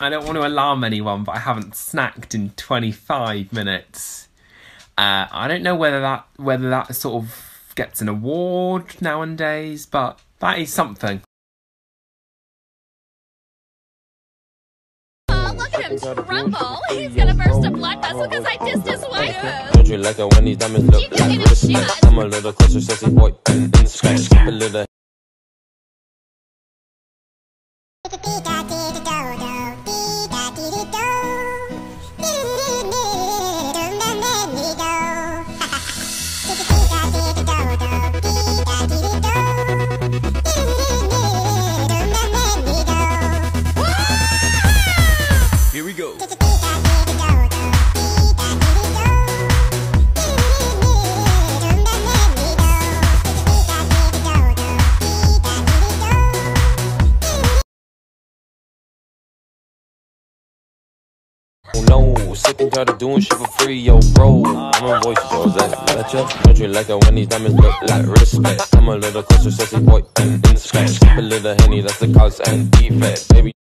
I don't want to alarm anyone, but I haven't snacked in 25 minutes. I don't know whether that sort of gets an award nowadays, but that is something. Look at him tremble. He's gonna burst a blood vessel because I dissed his wife. Don't you like it when these diamonds look like respect? I'm a little closer, sexy boy, in the sky. Skip a little. Here we go. No, sick and tired of doing shit for free, yo, bro. I'm a voice, yours, don't you like it when these diamonds look like respect? I'm a little closer, sexy boy, in the sky. Skip a little Henny, that's the cause and defect, baby.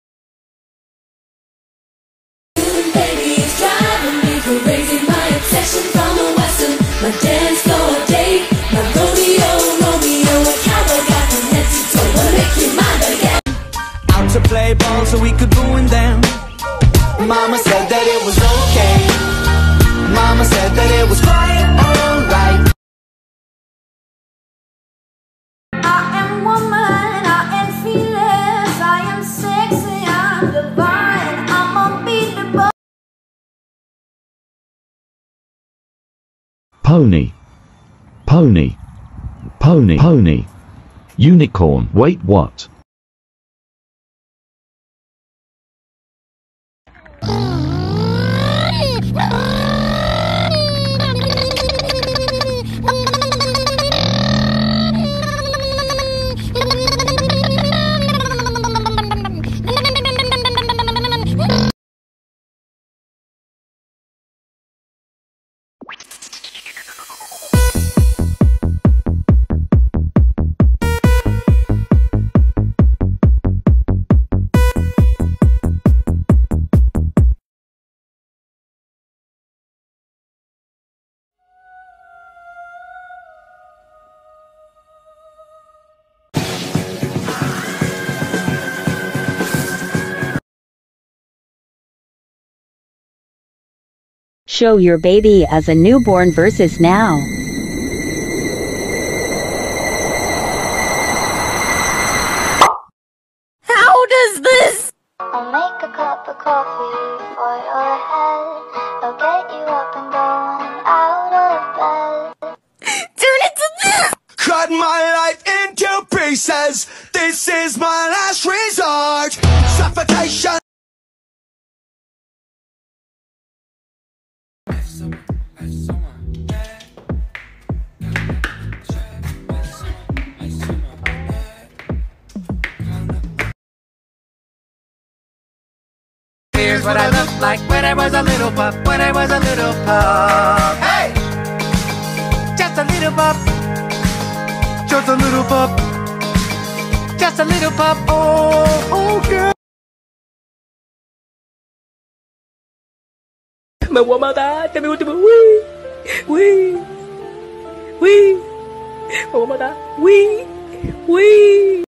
Baby, it's driving me crazy. My obsession from the western, my dance floor date, my Romeo, a cowboy got from head to toe. Wanna make you mine again? Out to play ball so we could ruin them. Mama said that it was okay. Mama said that it was quite alright. I am woman, I am fearless, I am sexy, I'm divine, I'm unbeatable. Pony, pony, pony, pony, unicorn. Wait, what? Show your baby as a newborn versus now. How does this? I'll make a cup of coffee for your head. I'll get you up and going out of bed. Turn it to this! Cut my life into pieces. This is my last resort. Suffocation. Here's what I looked like when I was a little pup, when I was a little pup. Hey! Just a little pup. Just a little pup. Just a little pup. Oh, okay. Me voy a matar, este es mi último. Uy, uy, uy. Me voy a matar. Uy, uy.